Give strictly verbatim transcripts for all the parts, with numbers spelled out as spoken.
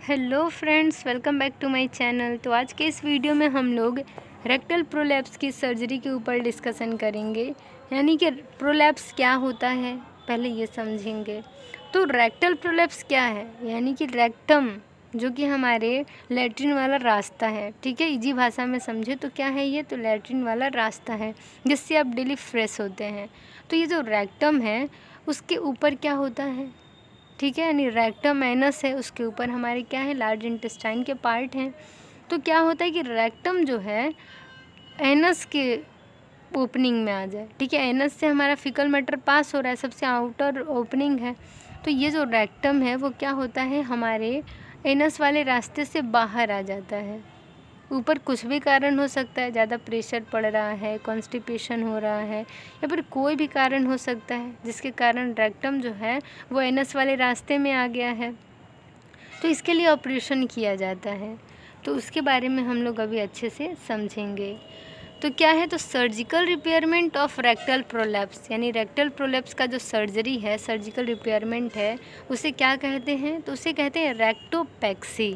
Hello friends, welcome back to my channel. तो आज के इस वीडियो में हम लोग रेक्टल प्रोलैप्स की सर्जरी के ऊपर डिस्कशन करेंगे, यानी कि प्रोलैप्स क्या होता है पहले ये समझेंगे। तो रेक्टल प्रोलैप्स क्या है, यानी कि रेक्टम जो कि हमारे लैट्रिन वाला रास्ता है, ठीक है, इजी भाषा में समझे तो क्या है ये, तो लैट्रिन वाला रास्ता है जिससे आप डेली फ्रेश होते हैं। तो ये जो रेक्टम है उसके ऊपर क्या होता है, ठीक है, यानी रेक्टम एनस है, उसके ऊपर हमारे क्या है, लार्ज इंटेस्टाइन के पार्ट हैं। तो क्या होता है कि रेक्टम जो है एनस के ओपनिंग में आ जाए, ठीक है, एनस से हमारा फीकल मैटर पास हो रहा है, सबसे आउटर ओपनिंग है। तो ये जो रेक्टम है वो क्या होता है, हमारे एनस वाले रास्ते से बाहर आ जाता है। ऊपर कुछ भी कारण हो सकता है, ज़्यादा प्रेशर पड़ रहा है, कॉन्स्टिपेशन हो रहा है, या फिर कोई भी कारण हो सकता है जिसके कारण रेक्टम जो है वो एनस वाले रास्ते में आ गया है। तो इसके लिए ऑपरेशन किया जाता है, तो उसके बारे में हम लोग अभी अच्छे से समझेंगे। तो क्या है, तो surgical repairment of rectal prolapse, यानी रेक्टल प्रोलैप्स का जो सर्जरी है, सर्जिकल रिपेयरमेंट है, उसे क्या कहते हैं, तो उसे कहते हैं रेक्टोपेक्सी।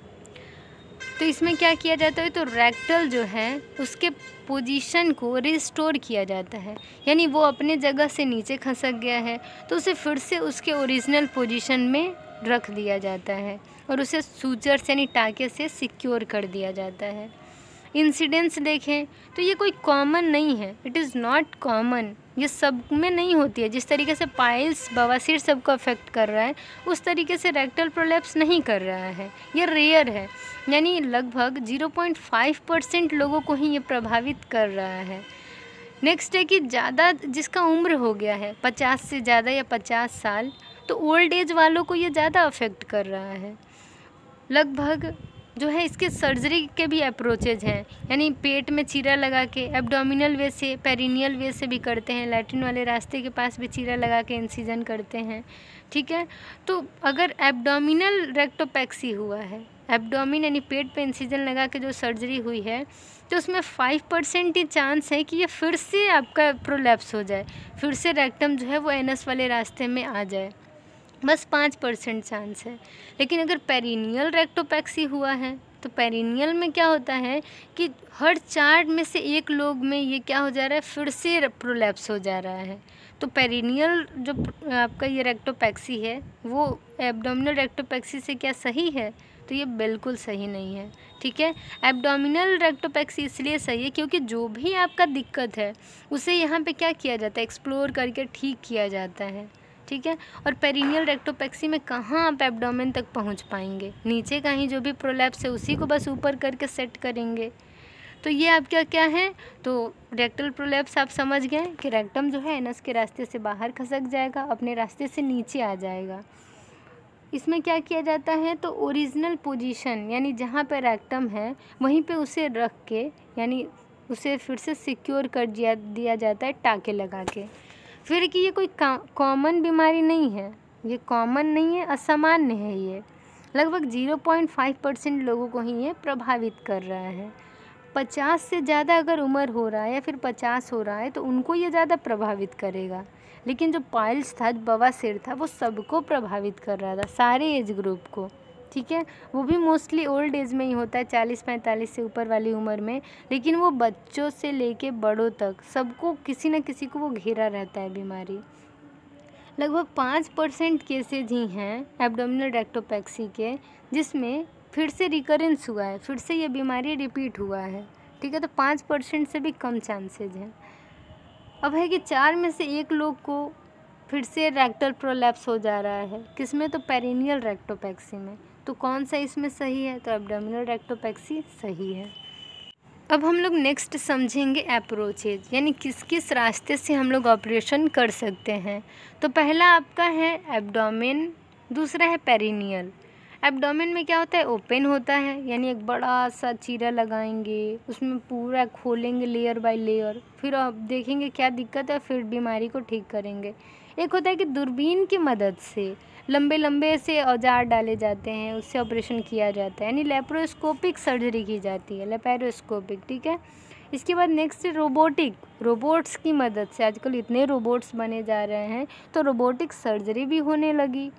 तो इसमें क्या किया जाता है, तो रेक्टल जो है उसके पोजीशन को रिस्टोर किया जाता है, यानी वो अपने जगह से नीचे खसक गया है तो उसे फिर से उसके ओरिजिनल पोजीशन में रख दिया जाता है और उसे सूचर्स यानी टाके से सिक्योर कर दिया जाता है। इंसिडेंस देखें तो ये कोई कॉमन नहीं है, इट इज़ नॉट कॉमन, ये सब में नहीं होती है। जिस तरीके से पाइल्स बवासीर सबको अफेक्ट कर रहा है उस तरीके से रेक्टल प्रोलैप्स नहीं कर रहा है, ये रेयर है, यानी लगभग ज़ीरो पॉइंट फाइव परसेंट लोगों को ही ये प्रभावित कर रहा है। नेक्स्ट है कि ज़्यादा जिसका उम्र हो गया है पचास से ज़्यादा या पचास साल, तो ओल्ड एज वालों को ये ज़्यादा अफेक्ट कर रहा है। लगभग जो है इसके सर्जरी के भी अप्रोचेज हैं, यानी पेट में चीरा लगा के, एब्डोमिनल वे से, पेरिनियल वे से भी करते हैं, लैट्रिन वाले रास्ते के पास भी चीरा लगा के इंसिजन करते हैं, ठीक है। तो अगर एब्डोमिनल रेक्टोपेक्सी हुआ है, एब्डोमिन यानी पेट पे इंसिजन लगा के जो सर्जरी हुई है, तो उसमें फाइव परसेंट ही चांस है कि ये फिर से आपका प्रोलैप्स हो जाए, फिर से रेक्टम जो है वो एनस वाले रास्ते में आ जाए, बस पाँच परसेंट चांस है। लेकिन अगर पेरिनियल रेक्टोपेक्सी हुआ है तो पेरिनियल में क्या होता है कि हर चार में से एक लोग में ये क्या हो जा रहा है, फिर से प्रोलैप्स हो जा रहा है। तो पेरिनियल जो आपका ये रेक्टोपेक्सी है वो एब्डोमिनल रेक्टोपेक्सी से क्या सही है, तो ये बिल्कुल सही नहीं है, ठीक है। एब्डोमिनल रेक्टोपेक्सी इसलिए सही है क्योंकि जो भी आपका दिक्कत है उसे यहाँ पे क्या किया जाता है, एक्सप्लोर करके ठीक किया जाता है, ठीक है। और पेरिनियल रेक्टोपेक्सी में कहाँ आप एब्डोमेन तक पहुँच पाएंगे, नीचे का ही जो भी प्रोलैप्स है उसी को बस ऊपर करके सेट करेंगे। तो ये आपका क्या है, तो रेक्टल प्रोलैप्स आप समझ गए कि रेक्टम जो है एनस के रास्ते से बाहर खसक जाएगा, अपने रास्ते से नीचे आ जाएगा। इसमें क्या किया जाता है, तो ओरिजिनल पोजीशन यानी जहाँ पे रेक्टम है वहीं पे उसे रख के, यानी उसे फिर से सिक्योर कर दिया दिया जाता है टाके लगा के। फिर कि ये कोई कॉमन बीमारी नहीं है, ये कॉमन नहीं है, असामान्य है, ये लगभग ज़ीरो पॉइंट फाइव परसेंट लोगों को ही ये प्रभावित कर रहा है। पचास से ज़्यादा अगर उम्र हो रहा है या फिर पचास हो रहा है तो उनको ये ज़्यादा प्रभावित करेगा, लेकिन जो पाइल्स था, बवासीर था, वो सबको प्रभावित कर रहा था, सारे एज ग्रुप को, ठीक है। वो भी मोस्टली ओल्ड एज में ही होता है, चालीस पैंतालीस से ऊपर वाली उम्र में, लेकिन वो बच्चों से लेके बड़ों तक सबको किसी न किसी को वो घेरा रहता है बीमारी। लगभग पाँच परसेंट केसेज ही हैं एब्डोमिनल रेक्टोपेक्सी के जिसमें फिर से रिकरेंस हुआ है, फिर से ये बीमारी रिपीट हुआ है, ठीक है। तो पाँच परसेंट से भी कम चांसेज हैं। अब है कि चार में से एक लोग को फिर से रेक्टल प्रोलैप्स हो जा रहा है, किसमें, तो पेरिनियल रेक्टोपेक्सी में। तो कौन सा इसमें सही है, तो एब्डोमिनल रेक्टोपेक्सी सही है। अब हम लोग नेक्स्ट समझेंगे अप्रोचेज, यानी किस किस रास्ते से हम लोग ऑपरेशन कर सकते हैं। तो पहला आपका है एब्डोमेन, दूसरा है पेरिनियल। एब्डोमेन में क्या होता है, ओपन होता है, यानी एक बड़ा सा चीरा लगाएंगे, उसमें पूरा खोलेंगे लेयर बाय लेयर, फिर आप देखेंगे क्या दिक्कत है, फिर बीमारी को ठीक करेंगे। एक होता है कि दूरबीन की मदद से लंबे लंबे से औजार डाले जाते हैं, उससे ऑपरेशन किया जाता है, यानी लेप्रोस्कोपिक सर्जरी की जाती है, लेपेरोस्कोपिक, ठीक है। इसके बाद नेक्स्ट रोबोटिक, रोबोट्स की मदद से, आजकल इतने रोबोट्स बने जा रहे हैं तो रोबोटिक सर्जरी भी होने लगी।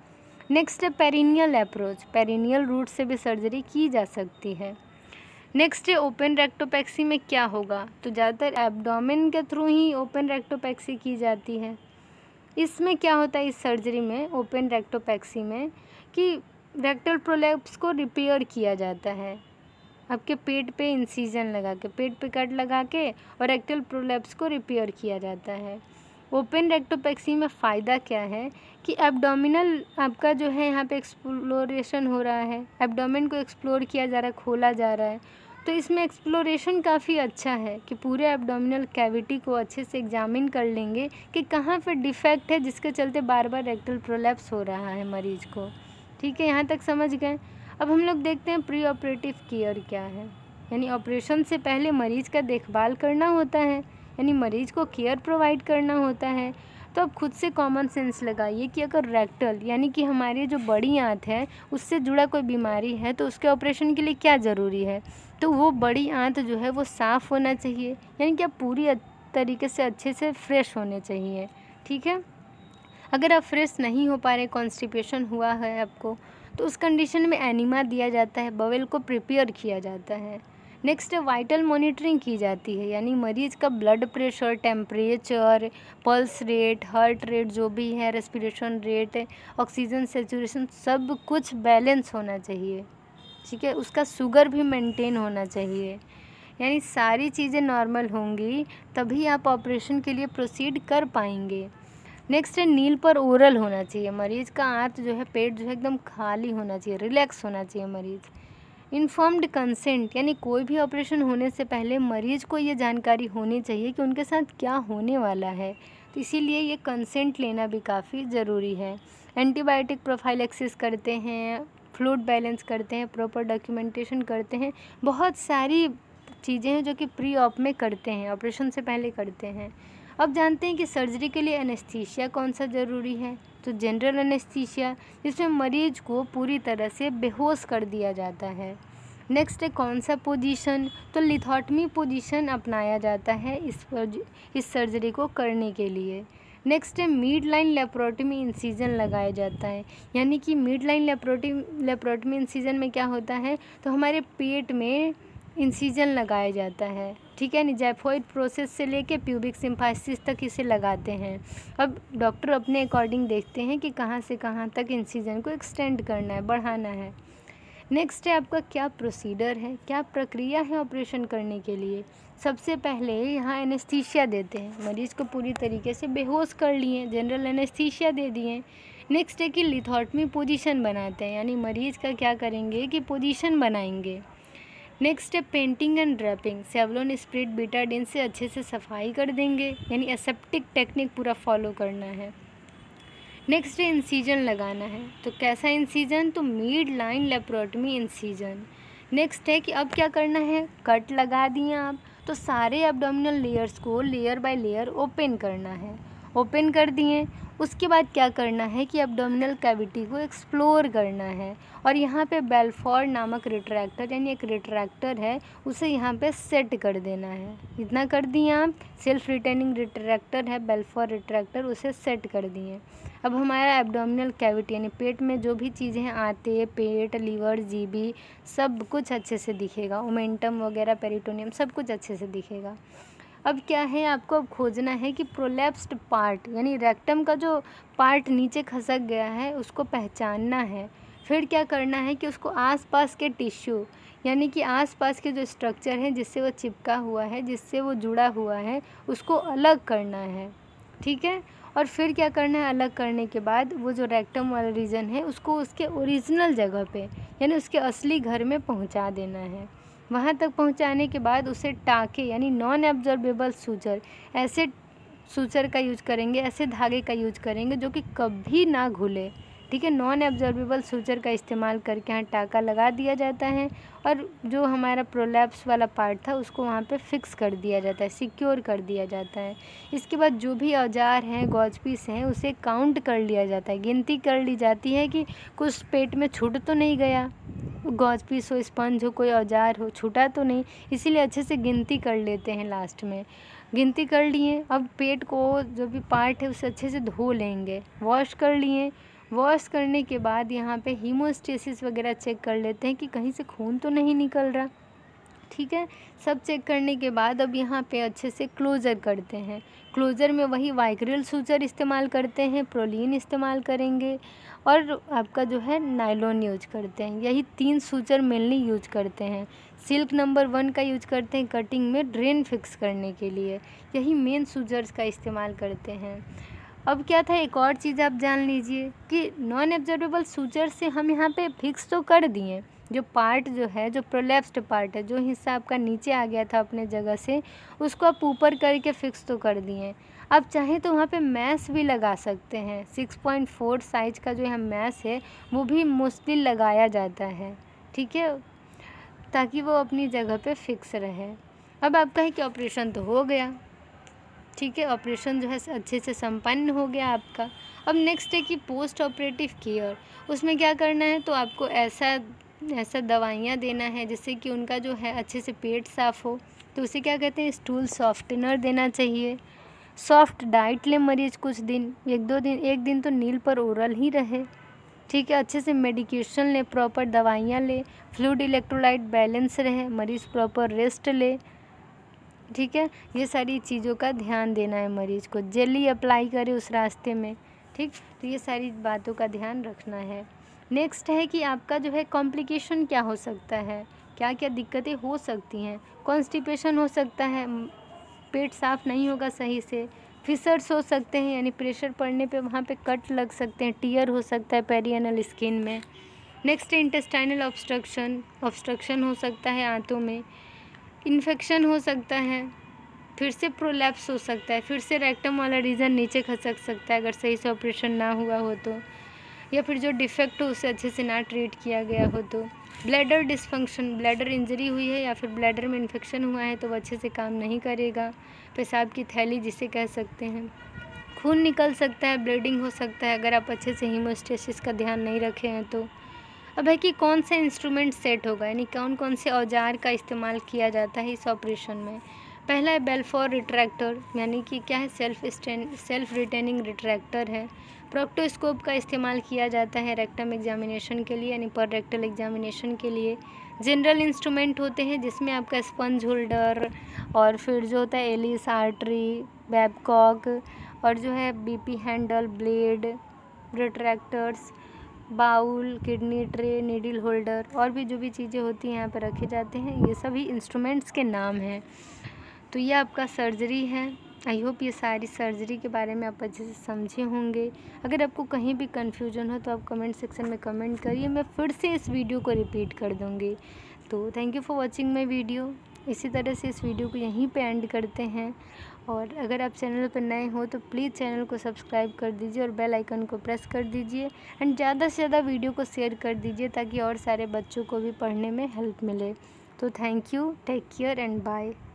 नेक्स्ट है पेरिनियल अप्रोच, पेरिनियल रूट से भी सर्जरी की जा सकती है। नेक्स्ट है ओपन रेक्टोपेक्सी में क्या होगा, तो ज़्यादातर एब्डोमेन के थ्रू ही ओपन रेक्टोपेक्सी की जाती है। इसमें क्या होता है इस सर्जरी में, ओपन रेक्टोपेक्सी में, कि रेक्टल प्रोलैप्स को रिपेयर किया जाता है। आपके पेट पे इंसिजन लगा के, पेट पे कट लगा के और रेक्टल प्रोलैप्स को रिपेयर किया जाता है। ओपन रेक्टोपेक्सी में फ़ायदा क्या है कि एब्डोमिनल आपका जो है यहाँ पे एक्सप्लोरेशन हो रहा है, एब्डोमेन को एक्सप्लोर किया जा रहा है, खोला जा रहा है। तो इसमें एक्सप्लोरेशन काफ़ी अच्छा है कि पूरे एब्डोमिनल कैविटी को अच्छे से एग्जामिन कर लेंगे कि कहाँ पे डिफेक्ट है जिसके चलते बार बार रेक्टल प्रोलैप्स हो रहा है मरीज को। ठीक है, यहाँ तक समझ गए। अब हम लोग देखते हैं प्री ऑपरेटिव केयर क्या है, यानी ऑपरेशन से पहले मरीज़ का देखभाल करना होता है, यानी मरीज़ को केयर प्रोवाइड करना होता है। तो अब खुद से कॉमन सेंस लगाइए कि अगर रेक्टल यानी कि हमारी जो बड़ी आंत है उससे जुड़ा कोई बीमारी है तो उसके ऑपरेशन के लिए क्या ज़रूरी है, तो वो बड़ी आंत जो है वो साफ़ होना चाहिए, यानी कि आप पूरी तरीके से अच्छे से फ्रेश होने चाहिए। ठीक है, अगर आप फ्रेश नहीं हो पा रहे, कॉन्स्टिपेशन हुआ है आपको, तो उस कंडीशन में एनिमा दिया जाता है, बवेल को प्रिपेयर किया जाता है। नेक्स्ट है वाइटल मॉनिटरिंग की जाती है, यानी मरीज का blood pressure, temperature, pulse rate, heart rate जो भी है, रेस्पिरेशन रेट, ऑक्सीजन सेचुरेशन, सब कुछ बैलेंस होना चाहिए। ठीक है, उसका शुगर भी मेंटेन होना चाहिए, यानी सारी चीज़ें नॉर्मल होंगी तभी आप ऑपरेशन के लिए प्रोसीड कर पाएंगे। नेक्स्ट है नील पर ओरल होना चाहिए, मरीज़ का आंत जो है, पेट जो है एकदम खाली होना चाहिए, रिलैक्स होना चाहिए मरीज़। इन्फॉर्म्ड कंसेंट, यानी कोई भी ऑपरेशन होने से पहले मरीज़ को ये जानकारी होनी चाहिए कि उनके साथ क्या होने वाला है, तो इसीलिए ये कंसेंट लेना भी काफ़ी ज़रूरी है। एंटीबायोटिक प्रोफाइलेक्सिस करते हैं, फ्लूइड बैलेंस करते हैं, प्रॉपर डॉक्यूमेंटेशन करते हैं, बहुत सारी चीज़ें हैं जो कि प्री ऑप में करते हैं, ऑपरेशन से पहले करते हैं। अब जानते हैं कि सर्जरी के लिए एनेस्थीसिया कौन सा ज़रूरी है, तो जनरल एनेस्थीसिया, जिसमें मरीज को पूरी तरह से बेहोश कर दिया जाता है। नेक्स्ट है कौन सा पोजीशन, तो लिथोटमी पोजीशन अपनाया जाता है इस इस सर्जरी को करने के लिए। नेक्स्ट है मिड लाइन लेप्रोटमी इंसिजन लगाया जाता है, यानी कि mid line laparotomy laparotomy incision में क्या होता है, तो हमारे पेट में इंसिजन लगाया जाता है। ठीक है, निजाइफोइड प्रोसेस से लेके प्यूबिक सिम्फाइसिस तक इसे लगाते हैं। अब डॉक्टर अपने अकॉर्डिंग देखते हैं कि कहाँ से कहाँ तक इंसिजन को एक्सटेंड करना है, बढ़ाना है। नेक्स्ट है आपका क्या प्रोसीडर है, क्या प्रक्रिया है ऑपरेशन करने के लिए। सबसे पहले यहाँ एनेस्थीसिया देते हैं, मरीज़ को पूरी तरीके से बेहोश कर लिए, जनरल एनेस्थीसिया दे दिए। नेक्स्ट है कि लिथोटमी पोजीशन बनाते हैं, यानी मरीज़ का क्या करेंगे कि पोजीशन बनाएंगे। नेक्स्ट है painting and draping, Savlon spirit Betadine से अच्छे से सफाई कर देंगे, यानी एसेप्टिक टेक्निक पूरा फॉलो करना है। नेक्स्ट है इंसिजन लगाना है, तो कैसा इंसिजन, तो mid line laparotomy incision. Next है कि अब क्या करना है, कट लगा दिए आप, तो सारे एब्डोमिनल लेयर्स को लेयर बाय लेयर ओपन करना है, ओपन कर दिए। उसके बाद क्या करना है कि एब्डोमिनल कैविटी को एक्सप्लोर करना है, और यहाँ पे बेल्फोर नामक रिट्रैक्टर, यानी एक रिट्रैक्टर है, उसे यहाँ पे सेट कर देना है। इतना कर दिए आप, सेल्फ रिटेनिंग रिट्रैक्टर है बेल्फोर रिट्रैक्टर, उसे सेट कर दिए। अब हमारा एब्डोमिनल कैविटी यानी पेट में जो भी चीज़ें हैं, आते, पेट, लीवर, जीबी, सब कुछ अच्छे से दिखेगा, ओमेंटम वगैरह, पेरिटोनियम, सब कुछ अच्छे से दिखेगा। अब क्या है, आपको अब खोजना है कि प्रोलैप्स्ड पार्ट, यानी रेक्टम का जो पार्ट नीचे खसक गया है उसको पहचानना है। फिर क्या करना है कि उसको आसपास के टिश्यू, यानी कि आसपास के जो स्ट्रक्चर हैं जिससे वो चिपका हुआ है, जिससे वो जुड़ा हुआ है, उसको अलग करना है। ठीक है, और फिर क्या करना है, अलग करने के बाद वो जो रेक्टम वाला रीजन है उसको उसके ओरिजिनल जगह पे, यानी उसके असली घर में पहुंचा देना है। वहाँ तक पहुँचाने के बाद उसे टाँके, यानी नॉन एब्जॉर्बेबल सूचर, ऐसे सूचर का यूज करेंगे, ऐसे धागे का यूज करेंगे जो कि कभी ना घुले। ठीक है, नॉन एब्जॉर्बेबल सूचर का इस्तेमाल करके यहाँ टाँका लगा दिया जाता है, और जो हमारा प्रोलैप्स वाला पार्ट था उसको वहाँ पे फिक्स कर दिया जाता है, सिक्योर कर दिया जाता है। इसके बाद जो भी औजार हैं, गॉज पीस हैं, उसे काउंट कर लिया जाता है, गिनती कर ली जाती है कि कुछ पेट में छूट तो नहीं गया, गॉज पीस हो, स्पंज हो, कोई औजार हो, छूटा तो नहीं, इसीलिए अच्छे से गिनती कर लेते हैं। लास्ट में गिनती कर लिए, अब पेट को जो भी पार्ट है उसे अच्छे से धो लेंगे, वॉश कर लिए। वॉश करने के बाद यहाँ पे हीमोस्टेसिस वगैरह चेक कर लेते हैं कि कहीं से खून तो नहीं निकल रहा। ठीक है, सब चेक करने के बाद अब यहाँ पे अच्छे से क्लोज़र करते हैं। क्लोज़र में वही वाइग्रिल सूचर इस्तेमाल करते हैं, प्रोलीन इस्तेमाल करेंगे और आपका जो है नायलॉन यूज करते हैं। यही तीन सूचर मेनली यूज करते हैं। सिल्क नंबर वन का यूज करते हैं कटिंग में ड्रेन फिक्स करने के लिए। यही मेन सूचर्स का इस्तेमाल करते हैं। अब क्या था, एक और चीज़ आप जान लीजिए कि नॉन एब्जॉर्बेबल सूचर से हम यहाँ पे फिक्स तो कर दिए, जो पार्ट जो है, जो प्रोलैप्स्ड पार्ट है, जो हिस्सा आपका नीचे आ गया था अपने जगह से, उसको आप ऊपर करके फिक्स तो कर दिए। आप चाहें तो वहाँ पे मैश भी लगा सकते हैं। सिक्स पॉइंट फोर साइज का जो है मैश है वो भी मोस्टली लगाया जाता है। ठीक है, ताकि वो अपनी जगह पे फिक्स रहे। अब आपका है कि ऑपरेशन तो हो गया। ठीक है, ऑपरेशन जो है अच्छे से संपन्न हो गया आपका। अब नेक्स्ट है कि पोस्ट ऑपरेटिव केयर। उसमें क्या करना है, तो आपको ऐसा ऐसा दवाइयाँ देना है जिससे कि उनका जो है अच्छे से पेट साफ़ हो। तो उसे क्या कहते हैं, स्टूल सॉफ्टनर देना चाहिए। सॉफ्ट डाइट ले मरीज कुछ दिन, एक दो दिन एक दिन तो नील पर ओरल ही रहे। ठीक है, अच्छे से मेडिकेशन ले, प्रॉपर दवाइयाँ ले, फ्लूइड इलेक्ट्रोलाइट बैलेंस रहे, मरीज़ प्रॉपर रेस्ट ले। ठीक है, ये सारी चीज़ों का ध्यान देना है मरीज़ को। जेली अप्लाई करे उस रास्ते में। ठीक, तो ये सारी बातों का ध्यान रखना है। नेक्स्ट है कि आपका जो है कॉम्प्लिकेशन क्या हो सकता है, क्या क्या दिक्कतें हो सकती हैं। कॉन्स्टिपेशन हो सकता है, पेट साफ़ नहीं होगा सही से, फिसर्स हो सकते हैं यानी प्रेशर पड़ने पे वहाँ पे कट लग सकते हैं, टीयर हो सकता है पेरिएनल स्किन में। नेक्स्ट है इंटेस्टाइनल ऑब्स्ट्रक्शन, ऑब्स्ट्रक्शन हो सकता है आंतों में, इन्फेक्शन हो सकता है, फिर से प्रोलैप्स हो सकता है, फिर से रेक्टम वाला रीजन नीचे खसक सकता है अगर सही से ऑपरेशन ना हुआ हो तो, या फिर जो डिफेक्ट हो उसे अच्छे से ना ट्रीट किया गया हो तो। ब्लैडर डिसफंक्शन, ब्लैडर इंजरी हुई है या फिर ब्लैडर में इन्फेक्शन हुआ है तो वो अच्छे से काम नहीं करेगा। पेशाब की थैली जिसे कह सकते हैं। खून निकल सकता है, ब्लीडिंग हो सकता है अगर आप अच्छे से हीमोस्टेसिस का ध्यान नहीं रखे हैं तो। अब है कि कौन सा इंस्ट्रूमेंट सेट होगा, यानी कौन कौन से औजार का इस्तेमाल किया जाता है इस ऑपरेशन में। पहला है बेल्फोर रिट्रैक्टर, यानी कि क्या है, self stand self retaining retractor है। प्रोक्टोस्कोप का इस्तेमाल किया जाता है रेक्टम एग्जामिनेशन के लिए, यानी पर रेक्टल एग्जामिनेशन के लिए। जनरल इंस्ट्रूमेंट होते हैं जिसमें आपका स्पंज होल्डर और फिर जो होता है एलिस, आर्टरी, बैबकॉक और जो है BP handle, blade, retractors, bowl, kidney tray, needle holder और भी जो भी चीज़ें होती हैं यहाँ पर रखे जाते हैं, ये सभी इंस्ट्रूमेंट्स के नाम हैं। तो ये आपका सर्जरी है। आई होप ये सारी सर्जरी के बारे में आप अच्छे से समझे होंगे। अगर आपको कहीं भी कन्फ्यूजन हो तो आप कमेंट सेक्शन में कमेंट करिए, मैं फिर से इस वीडियो को रिपीट कर दूँगी। तो thank you for watching my video. इसी तरह से इस वीडियो को यहीं पे एंड करते हैं। और अगर आप चैनल पर नए हो तो प्लीज़ चैनल को सब्सक्राइब कर दीजिए और बेल आइकन को प्रेस कर दीजिए एंड ज़्यादा से ज़्यादा वीडियो को शेयर कर दीजिए ताकि और सारे बच्चों को भी पढ़ने में हेल्प मिले। तो thank you, take care and bye.